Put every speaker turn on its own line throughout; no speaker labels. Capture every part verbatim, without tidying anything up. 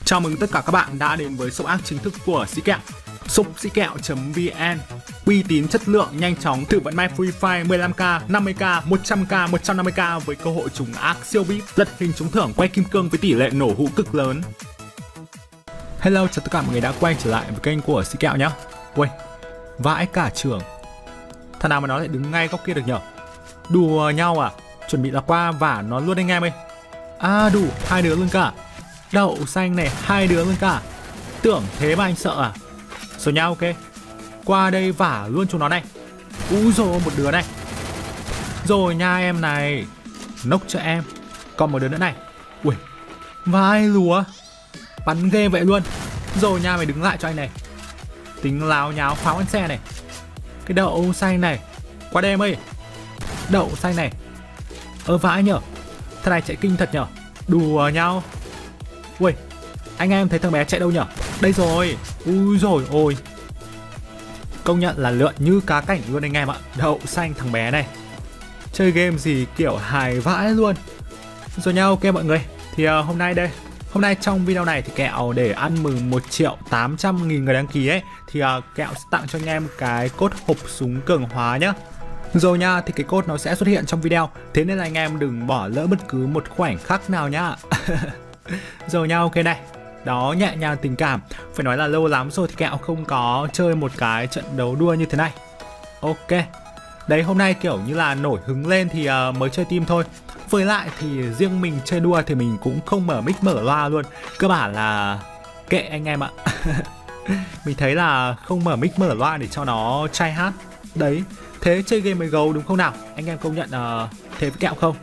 Chào mừng tất cả các bạn đã đến với shop app chính thức của Sĩ Kẹo. shop sĩ kẹo chấm vn, uy tín, chất lượng, nhanh chóng, tự vận may Free Fire mười lăm k, năm mươi k, một trăm k, một trăm năm mươi k với cơ hội trúng ác siêu vê i pê, lật hình trúng thưởng quay kim cương với tỷ lệ nổ hũ cực lớn. Hello, chào tất cả mọi người đã quay trở lại với kênh của Sĩ Kẹo nhá. Ui, vãi cả trưởng. Thằng nào mà nó lại đứng ngay góc kia được nhở? Đùa nhau à? Chuẩn bị là qua vả nó luôn anh em ơi. À đủ, hai đứa luôn cả. Đậu xanh này, hai đứa luôn cả. Tưởng thế mà anh sợ à? Rồi nhau ok. Qua đây vả luôn chúng nó này. Úi dồi, một đứa này. Rồi nha em này. Nốc cho em. Còn một đứa nữa này. Ui, vai lúa. Bắn ghê vậy luôn. Rồi nha, mày đứng lại cho anh này. Tính láo nháo pháo ăn xe này. Cái đậu xanh này. Qua đây em ơi. Đậu xanh này. Ơ vãi nhở. Thằng này chạy kinh thật nhở. Đùa nhau. Ui, anh em thấy thằng bé chạy đâu nhở? Đây rồi. Ui rồi ôi. Công nhận là lượn như cá cảnh luôn anh em ạ. Đậu xanh thằng bé này. Chơi game gì kiểu hài vãi luôn. Rồi nha, ok mọi người. Thì uh, hôm nay đây Hôm nay trong video này thì Kẹo để ăn mừng một triệu tám trăm nghìn người đăng ký ấy. Thì uh, Kẹo sẽ tặng cho anh em cái code hộp súng cường hóa nhá. Rồi nha, thì cái code nó sẽ xuất hiện trong video. Thế nên là anh em đừng bỏ lỡ bất cứ một khoảnh khắc nào nhá. Rồi nha, ok này. Đó, nhẹ nhàng tình cảm. Phải nói là lâu lắm rồi thì Kẹo không có chơi một cái trận đấu đua như thế này. Ok. Đấy, hôm nay kiểu như là nổi hứng lên thì uh, mới chơi team thôi. Với lại thì riêng mình chơi đua thì mình cũng không mở mic mở loa luôn. Cơ bản là kệ anh em ạ. Mình thấy là không mở mic mở loa để cho nó trai hát. Đấy, thế chơi game mới gấu đúng không nào? Anh em công nhận uh, thế với Kẹo không?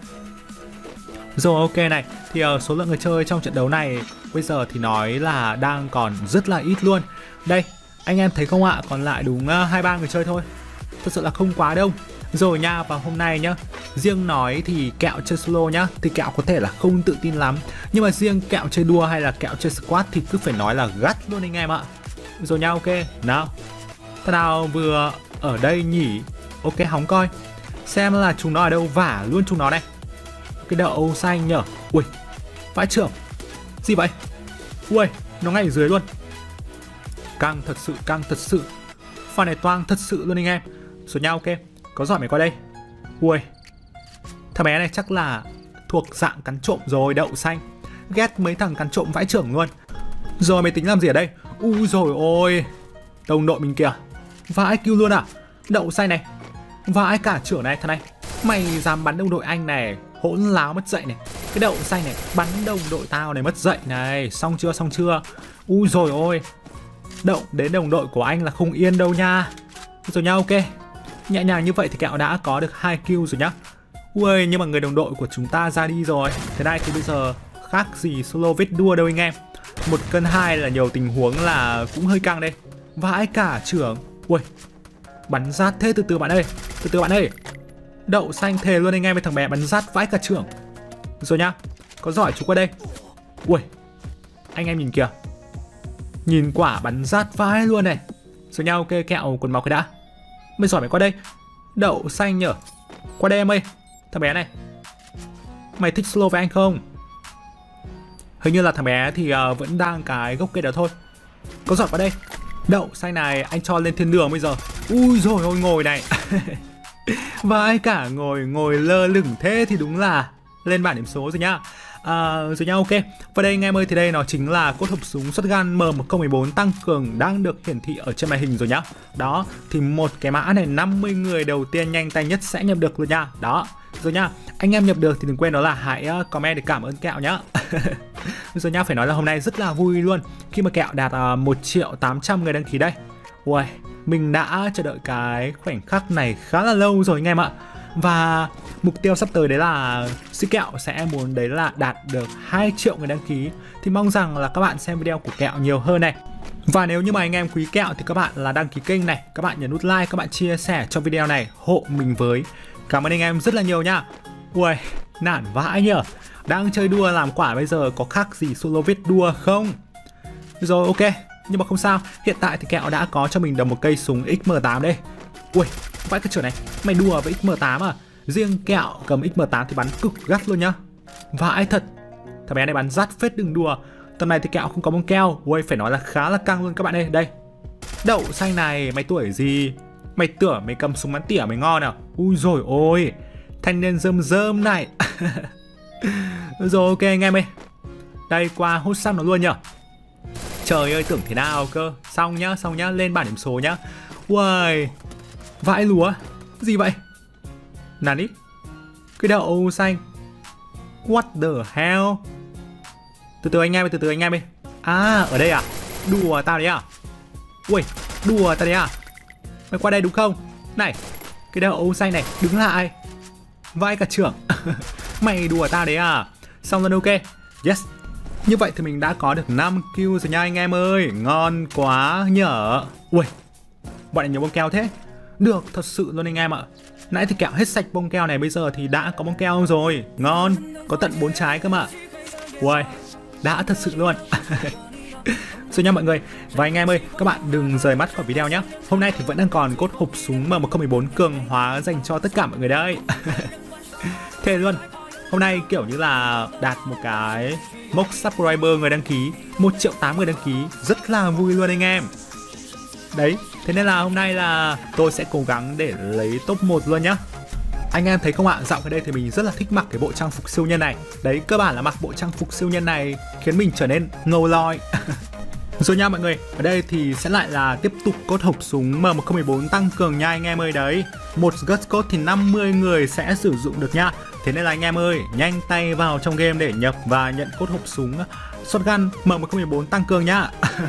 Rồi ok này, thì uh, số lượng người chơi trong trận đấu này bây giờ thì nói là đang còn rất là ít luôn. Đây, anh em thấy không ạ? Còn lại đúng uh, hai ba người chơi thôi. Thật sự là không quá đông. Rồi nha, và hôm nay nhá, riêng nói thì Kẹo chơi solo nhá, thì Kẹo có thể là không tự tin lắm. Nhưng mà riêng Kẹo chơi đua hay là Kẹo chơi squad thì cứ phải nói là gắt luôn anh em ạ. Rồi nha, ok, nào. Thằng nào vừa ở đây nhỉ? Ok, hóng coi. Xem là chúng nó ở đâu, vả luôn chúng nó này. Cái đậu xanh nhở. Ui, vãi trưởng. Gì vậy? Ui, nó ngay ở dưới luôn. Căng thật sự, căng thật sự. Pha này toang thật sự luôn anh em. Rồi nha, ok. Có giỏi mày qua đây. Ui, thằng bé này chắc là thuộc dạng cắn trộm rồi, đậu xanh. Ghét mấy thằng cắn trộm vãi trưởng luôn. Rồi mày tính làm gì ở đây? Ui rồi ôi. Đồng đội mình kìa. Vãi kêu luôn à? Đậu xanh này. Vãi cả trưởng này, thằng này. Mày dám bắn đồng đội anh này, hỗn láo mất dậy này. Cái đậu xanh này, bắn đồng đội tao này mất dậy này. Xong chưa, xong chưa? Ui rồi ôi. Đậu đến đồng đội của anh là không yên đâu nha. Rồi nha, ok. Nhẹ nhàng như vậy thì Kẹo đã có được hai kill rồi nhá. Ui, nhưng mà người đồng đội của chúng ta ra đi rồi. Thế này thì bây giờ khác gì solo vết đua đâu anh em. Một cân hai là nhiều tình huống là cũng hơi căng đây. Vãi cả trưởng. Ui, bắn rát thế, từ từ bạn ơi. Từ từ bạn ơi. Đậu xanh thề luôn anh em, với thằng bé bắn rát vãi cả trưởng. Rồi nhá, có giỏi chú qua đây. Ui, anh em nhìn kìa. Nhìn quả bắn rát vãi luôn này. Rồi nhau, ok, Kẹo quần mọc cái đã. Mày giỏi mày qua đây. Đậu xanh nhở. Qua đây em ơi. Thằng bé này, mày thích slow với anh không? Hình như là thằng bé thì uh, vẫn đang cái gốc cây đó thôi. Có giỏi qua đây. Đậu xanh này, anh cho lên thiên đường bây giờ. Ui rồi ôi, ngồi này. Và ai cả ngồi ngồi lơ lửng thế thì đúng là lên bảng điểm số rồi nhá. À, rồi nha, ok. Và đây anh em ơi, thì đây nó chính là cốt hộp súng shotgun M một không một bốn tăng cường đang được hiển thị ở trên màn hình rồi nhá. Đó, thì một cái mã này năm mươi người đầu tiên nhanh tay nhất sẽ nhập được luôn nha. Đó, rồi nha. Anh em nhập được thì đừng quên đó là hãy comment để cảm ơn Kẹo nhá. Rồi nha, phải nói là hôm nay rất là vui luôn khi mà Kẹo đạt uh, một triệu tám trăm người đăng ký đây. Ui, mình đã chờ đợi cái khoảnh khắc này khá là lâu rồi anh em ạ. Và mục tiêu sắp tới đấy là Sĩ Kẹo sẽ muốn đấy là đạt được hai triệu người đăng ký. Thì mong rằng là các bạn xem video của Kẹo nhiều hơn này. Và nếu như mà anh em quý Kẹo thì các bạn là đăng ký kênh này, các bạn nhấn nút like, các bạn chia sẻ cho video này, hộ mình với. Cảm ơn anh em rất là nhiều nha. Ui, nản vãi nhở. Đang chơi đua làm quả bây giờ có khác gì solo viết đua không? Rồi ok, nhưng mà không sao. Hiện tại thì Kẹo đã có cho mình được một cây súng X M tám đây. Ui, vãi cái trưởng này, mày đùa với X M tám à? Riêng Kẹo cầm X M tám thì bắn cực gắt luôn nhá. Vãi thật. Thằng bé này bắn rát phết, đừng đùa. Tầm này thì kẹo không có bông keo. Ui, phải nói là khá là căng luôn các bạn ơi. Đây, đậu xanh này, mày tuổi gì? Mày tưởng mày cầm súng bắn tỉa mày ngon à? Ui rồi ôi, thanh niên rơm rơm này. Rồi ok anh em ơi, đây qua hốt xong nó luôn nhở. Trời ơi, tưởng thế nào cơ. Xong nhá, xong nhá, lên bảng điểm số nhá. Ui, vãi lúa. Gì vậy? Nani? Cái đậu xanh. What the hell? Từ từ anh em ơi, từ từ anh em ơi. À, ở đây à? Đùa tao đấy à? Ui, đùa tao đấy à? Mày qua đây đúng không? Này, cái đậu xanh này, đứng lại. Vãi cả trưởng. Mày đùa tao đấy à? Xong rồi ok. Yes. Như vậy thì mình đã có được năm kill rồi nha anh em ơi. Ngon quá nhở. Ui, bọn này nhiều bông keo thế. Được, thật sự luôn anh em ạ. Nãy thì kẹo hết sạch bông keo này, bây giờ thì đã có bông keo rồi. Ngon, có tận bốn trái cơ mà. Ui, đã thật sự luôn. Rồi nha mọi người. Và anh em ơi, các bạn đừng rời mắt khỏi video nhé. Hôm nay thì vẫn đang còn cốt hộp súng M một không một bốn cường hóa dành cho tất cả mọi người đây. Thế luôn. Hôm nay kiểu như là đạt một cái mốc subscriber người đăng ký, một triệu tám người đăng ký, rất là vui luôn anh em. Đấy, thế nên là hôm nay là tôi sẽ cố gắng để lấy top một luôn nhá. Anh em thấy không ạ, dạo gần đây thì mình rất là thích mặc cái bộ trang phục siêu nhân này. Đấy, cơ bản là mặc bộ trang phục siêu nhân này khiến mình trở nên ngầu loi. Rồi nha mọi người, ở đây thì sẽ lại là tiếp tục cốt hộp súng M một không một bốn tăng cường nha anh em ơi đấy. Một Guts code thì năm mươi người sẽ sử dụng được nha. Thế nên là anh em ơi, nhanh tay vào trong game để nhập và nhận cốt hộp súng shotgun M một không một bốn tăng cường nhá.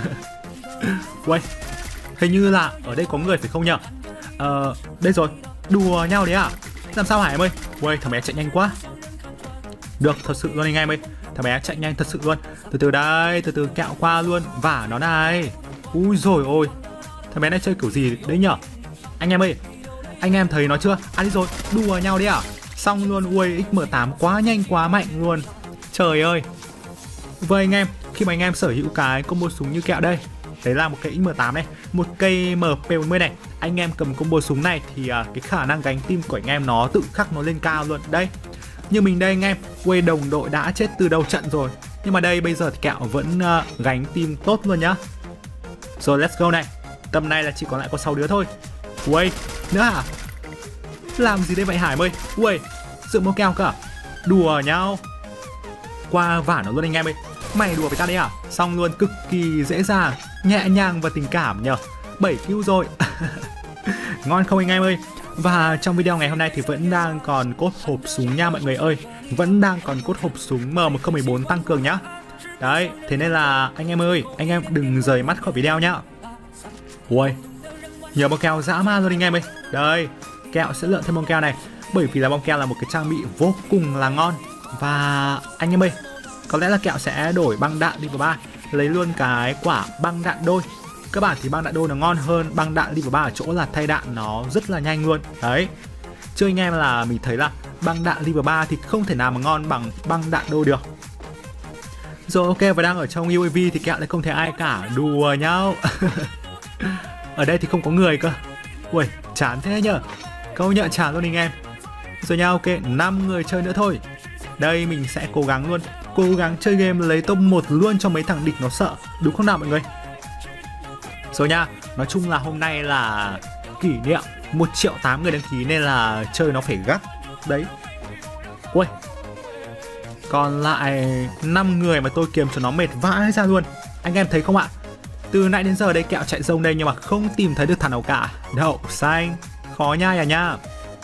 Uầy, hình như là ở đây có người phải không nhở? Ờ, đây rồi, đùa nhau đấy à? Làm sao hả em ơi? Uầy, thằng bé chạy nhanh quá. Được, thật sự luôn anh em ơi. Thằng bé chạy nhanh thật sự luôn. Từ từ đây, từ từ kẹo qua luôn. Vả nó này. Ui rồi ôi, thằng bé này chơi kiểu gì đấy nhở? Anh em ơi, anh em thấy nó chưa? À đi rồi, đùa nhau đấy à? Xong luôn, ui ích em tám quá nhanh quá mạnh luôn. Trời ơi. Vậy anh em, khi mà anh em sở hữu cái combo súng như kẹo đây, đấy là một cái ích em tám này, một cây M P bốn mươi này, anh em cầm combo súng này thì uh, cái khả năng gánh team của anh em nó tự khắc nó lên cao luôn. Đây, như mình đây anh em, quê đồng đội đã chết từ đầu trận rồi, nhưng mà đây bây giờ thì kẹo vẫn uh, gánh team tốt luôn nhá. Rồi let's go này. Tầm này là chỉ còn lại có sáu đứa thôi. Ui, nữa hả? Làm gì đây vậy Hải ơi? Ui, sự mua keo cả. Đùa nhau. Qua vả nó luôn anh em ơi. Mày đùa với tao đấy à? Xong luôn, cực kỳ dễ dàng, nhẹ nhàng và tình cảm nhờ. bảy kill rồi. Ngon không anh em ơi? Và trong video ngày hôm nay thì vẫn đang còn cốt hộp súng nha mọi người ơi. Vẫn đang còn cốt hộp súng M một không một bốn tăng cường nhá. Đấy, thế nên là anh em ơi, anh em đừng rời mắt khỏi video nhá. Ui, nhiều bông keo dã man luôn anh em ơi. Đây, kẹo sẽ lượn thêm bông keo này, bởi vì là bông keo là một cái trang bị vô cùng là ngon. Và anh em ơi, có lẽ là kẹo sẽ đổi băng đạn Level ba, lấy luôn cái quả băng đạn đôi. Các bạn thì băng đạn đôi nó ngon hơn băng đạn Level ba ở chỗ là thay đạn nó rất là nhanh luôn. Đấy, chứ anh em là mình thấy là băng đạn Level ba thì không thể nào mà ngon bằng băng đạn đôi được. Rồi ok, và đang ở trong u a vê thì kẹo lại không thấy ai cả, đùa nhau. Ở đây thì không có người cơ. Ui, chán thế nhở. Câu nhận chán luôn anh em. Rồi nha, ok, năm người chơi nữa thôi. Đây mình sẽ cố gắng luôn, cố gắng chơi game lấy top một luôn cho mấy thằng địch nó sợ, đúng không nào mọi người? Rồi nha, nói chung là hôm nay là kỷ niệm một triệu tám người đăng ký nên là chơi nó phải gắt. Đấy. Ui, còn lại năm người mà tôi kiếm cho nó mệt vãi ra luôn. Anh em thấy không ạ? Từ nãy đến giờ đây kẹo chạy rông đây nhưng mà không tìm thấy được thằng nào cả. Đậu xanh, khó nhai à nha.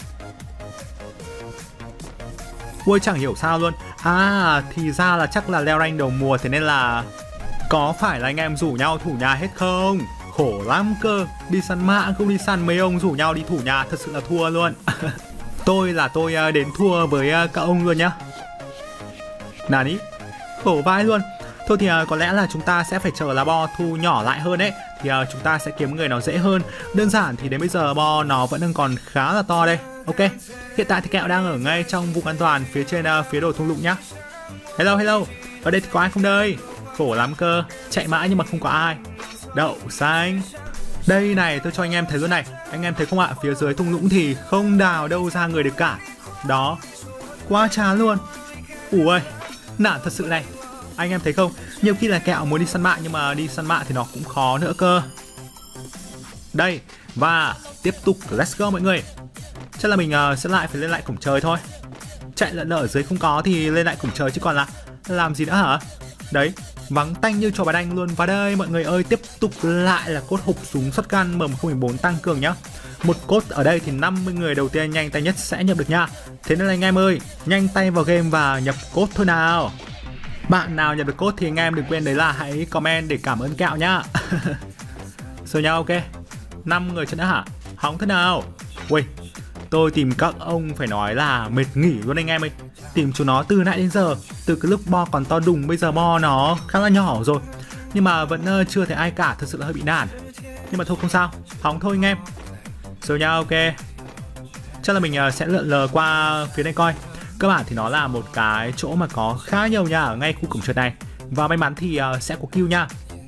Ui, chẳng hiểu sao luôn. À, thì ra là chắc là leo rank đầu mùa, thế nên là có phải là anh em rủ nhau thủ nhà hết không? Khổ lắm cơ. Đi săn mã không đi săn, mấy ông rủ nhau đi thủ nhà thật sự là thua luôn. Tôi là tôi đến thua với các ông luôn nhá. Nani? Khổ vai luôn. Thôi thì uh, có lẽ là chúng ta sẽ phải chờ là bo thu nhỏ lại hơn ấy. Thì uh, chúng ta sẽ kiếm người nó dễ hơn. Đơn giản thì đến bây giờ bo nó vẫn đang còn khá là to đây. Ok, hiện tại thì kẹo đang ở ngay trong vùng an toàn phía trên uh, phía đồ thung lũng nhá. Hello hello, ở đây thì có ai không đây? Khổ lắm cơ, chạy mãi nhưng mà không có ai. Đậu xanh. Đây này, tôi cho anh em thấy luôn này. Anh em thấy không ạ, phía dưới thung lũng thì không đào đâu ra người được cả. Đó, quá chán luôn. Ủa ơi, nản thật sự này. Anh em thấy không, Nhiều khi là kẹo muốn đi săn mạ nhưng mà đi săn mạ thì nó cũng khó nữa cơ. Đây, và tiếp tục let's go mọi người. Chắc là mình uh, sẽ lại phải lên lại cổng trời thôi. Chạy lợn lợ ở dưới không có thì lên lại cổng trời chứ còn là làm gì nữa hả? Đấy, vắng tanh như trò bài đanh luôn. Và đây mọi người ơi, tiếp tục lại là cốt hộp súng shotgun M một không bốn tăng cường nhá. Một cốt ở đây thì năm mươi người đầu tiên nhanh tay nhất sẽ nhập được nha. Thế nên là anh em ơi, nhanh tay vào game và nhập cốt thôi nào. Bạn nào nhập được cốt thì anh em đừng quên đấy là hãy comment để cảm ơn kẹo nhá. Rồi nhau, ok. năm người chứ nữa hả? Hóng thế nào? Ui, tôi tìm các ông phải nói là mệt nghỉ luôn anh em ơi. Tìm chúng nó từ nãy đến giờ, từ cái lúc bo còn to đùng, bây giờ bo nó khá là nhỏ rồi. Nhưng mà vẫn uh, chưa thấy ai cả, thật sự là hơi bị nản. Nhưng mà thôi không sao, hóng thôi anh em. Rồi nhau, ok. Chắc là mình uh, sẽ lượn lờ qua phía này coi. Cơ bản thì nó là một cái chỗ mà có khá nhiều nhà ở ngay khu cổng trượt này. Và may mắn thì uh, sẽ có kill nha.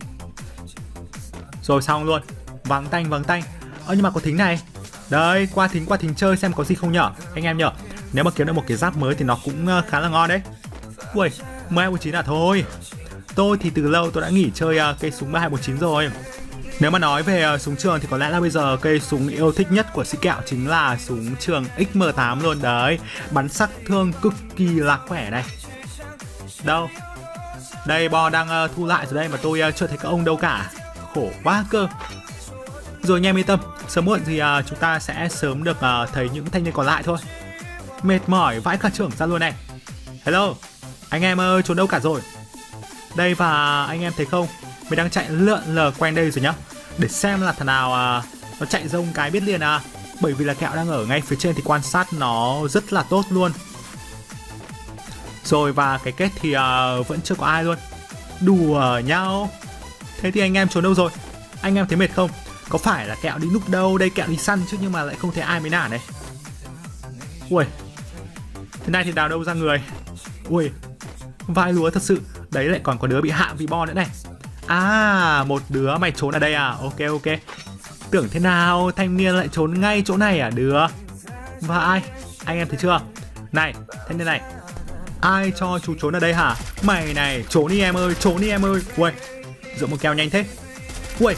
Rồi xong luôn. Vắng tanh vắng tanh. Ơ nhưng mà có thính này. Đấy, qua thính qua thính chơi xem có gì không nhở anh em nhở. Nếu mà kiếm được một cái giáp mới thì nó cũng uh, khá là ngon đấy. Ui, M hai một chín à thôi. Tôi thì từ lâu tôi đã nghỉ chơi uh, cây súng M hai một chín rồi. Nếu mà nói về uh, súng trường thì có lẽ là bây giờ cây súng yêu thích nhất của sĩ kẹo chính là súng trường X M tám luôn đấy. Bắn sát thương cực kỳ là khỏe này. Đâu? Đây bo đang uh, thu lại rồi đây mà tôi uh, chưa thấy các ông đâu cả. Khổ quá cơ. Rồi anh em yên tâm, sớm muộn thì uh, chúng ta sẽ sớm được uh, thấy những thanh niên còn lại thôi. Mệt mỏi vãi cả trưởng ra luôn này. Hello, anh em ơi, trốn đâu cả rồi? Đây và anh em thấy không, mình đang chạy lượn lờ quanh đây rồi nhá. Để xem là thằng nào uh, nó chạy rông cái biết liền à. Bởi vì là kẹo đang ở ngay phía trên thì quan sát nó rất là tốt luôn. Rồi và cái kết thì uh, vẫn chưa có ai luôn. Đùa nhau. Thế thì anh em trốn đâu rồi? Anh em thấy mệt không? Có phải là kẹo đi núp đâu? Đây kẹo đi săn chứ nhưng mà lại không thấy ai mới nản này. Ui, thế này thì đào đâu ra người. Ui, vai lúa thật sự. Đấy lại còn có đứa bị hạ vì bo nữa này. À, một đứa mày trốn ở đây à? Ok ok. Tưởng thế nào thanh niên lại trốn ngay chỗ này à? Được. Và ai? Anh em thấy chưa? Này, thanh niên này, ai cho chú trốn ở đây hả? Mày này, trốn đi em ơi, trốn đi em ơi. Ui, dựa một keo nhanh thế. Ui,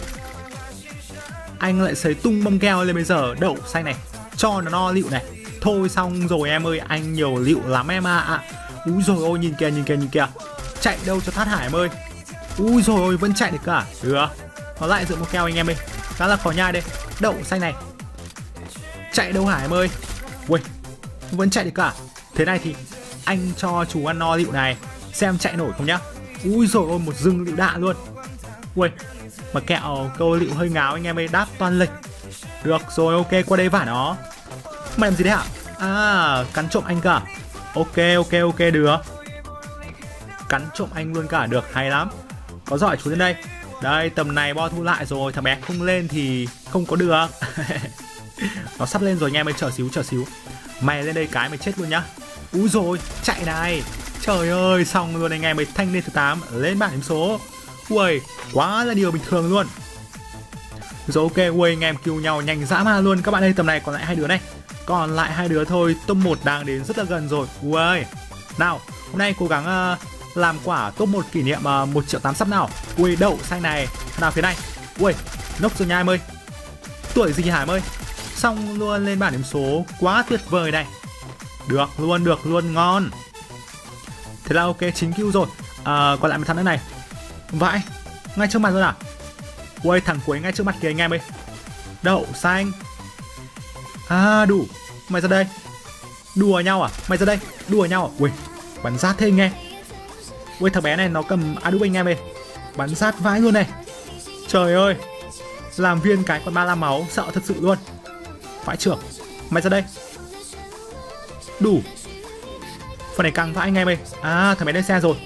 anh lại sấy tung bông keo lên bây giờ. Đậu xanh này, cho nó no lựu này. Thôi xong rồi em ơi, anh nhiều lựu lắm em ạ. À. Úi rồi ôi, nhìn kìa, nhìn kìa, nhìn kìa. Chạy đâu cho thoát hải em ơi. Úi rồi ôi, vẫn chạy được cả. Được. Nó lại dựa một keo anh em ơi. Khá là khó nhai đây. Đậu xanh này. Chạy đâu hả em ơi. Ui, vẫn chạy được cả. Thế này thì anh cho chú ăn no lựu này. Xem chạy nổi không nhá. Úi rồi ôi, một rừng lựu đạn luôn. Ui, mà kẹo câu lựu hơi ngáo anh em ơi, đáp toàn lệch. Được rồi, ok, qua đây vả nó. Mày làm gì đấy hả? À, cắn trộm anh cả. Ok, ok, ok, được. Cắn trộm anh luôn cả, được, hay lắm. Có giỏi chú lên đây. Đây, tầm này bo thu lại rồi. Thằng bé không lên thì không có được. Nó sắp lên rồi anh em ơi, chờ xíu, chờ xíu. Mày lên đây cái mày chết luôn nhá. Úi rồi, chạy này. Trời ơi, xong luôn anh em ơi, thanh niên thứ tám lên bảng điểm số. Ui, quá là điều bình thường luôn. Rồi ok, ui, anh em kêu nhau nhanh dã man luôn. Các bạn ơi, tầm này còn lại hai đứa này. Còn lại hai đứa thôi, top một đang đến rất là gần rồi. Ui, nào, hôm nay cố gắng uh, làm quả top một kỷ niệm uh, một triệu tám sắp nào. Ui, đậu xanh này. Nào phía này. Ui, nốc rồi nha em ơi. Tuổi gì hả em ơi. Xong luôn lên bảng điểm số. Quá tuyệt vời này. Được luôn, được luôn, ngon. Thế là ok, chín kill rồi. À, còn lại một thằng nữa này. Vãi, ngay trước mặt luôn à. Ui, thằng cuối ngay trước mặt kìa anh em ơi. Đậu xanh. À, đủ. Mày ra đây. Đùa nhau à? Mày ra đây. Đùa nhau à? Ui, bắn rát thế anh em. Ui, thằng bé này nó cầm A đúc anh em ơi. Bắn rát vãi luôn này. Trời ơi, làm viên cái còn ba mươi lăm máu, sợ thật sự luôn. Vãi trưởng. Mày ra đây. Đủ. Phần này căng vãi anh em ơi. À, thằng bé lên xe rồi.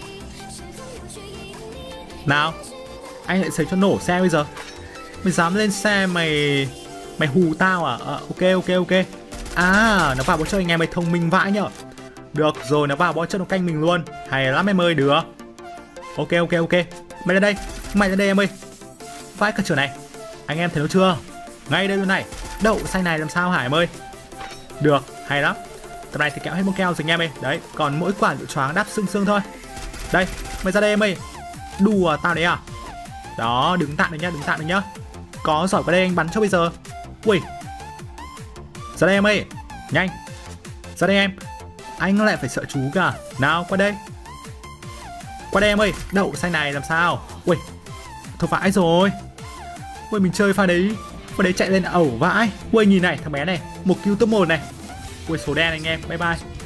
Nào, anh lại sấy cho nổ xe bây giờ. Mày dám lên xe mày mày hù tao à? À ok ok ok. À, nó vào bó chơi anh em ơi, thông minh vãi nhở. Được rồi, nó vào bó chơi nó canh mình luôn. Hay lắm em ơi, được. Ok ok ok. Mày lên đây, mày lên đây em ơi. Vãi cả trường này. Anh em thấy nó chưa? Ngay đây luôn này. Đậu xanh này làm sao hả em ơi? Được, hay lắm. Tầm này thì kẹo hết một keo rồi anh em ơi. Đấy, còn mỗi quả lựu choáng đáp xương xương thôi. Đây, mày ra đây em ơi. Đùa tao đấy à? Đó, đứng tạm được nhá, đứng tạm được nhá. Có giỏi qua đây anh bắn cho bây giờ. Ui, ra đây em ơi, nhanh, ra đây em. Anh lại phải sợ chú cả. Nào, qua đây. Qua đây em ơi, đậu xanh này làm sao? Ui, thôi vãi rồi. Ui, mình chơi pha đấy, pha đấy chạy lên ẩu vãi. Ui, nhìn này, thằng bé này, một kill top một này. Ui, số đen anh em, bye bye.